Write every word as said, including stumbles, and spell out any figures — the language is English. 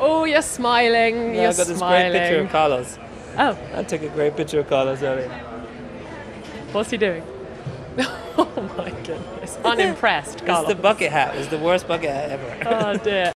Oh, you're smiling. Yeah, you're I got this smiling. great picture of Carlos. Oh, I took a great picture of Carlos earlier. what's he doing? Oh my goodness. Unimpressed, It's Carlos. the bucket hat. It's the worst bucket hat ever. Oh dear.